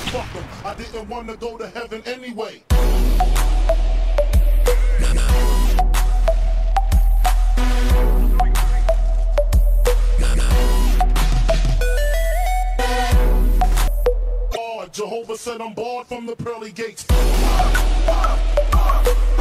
fuck them. I didn't want to go to heaven anyway. Jehovah said I'm barred from the pearly gates.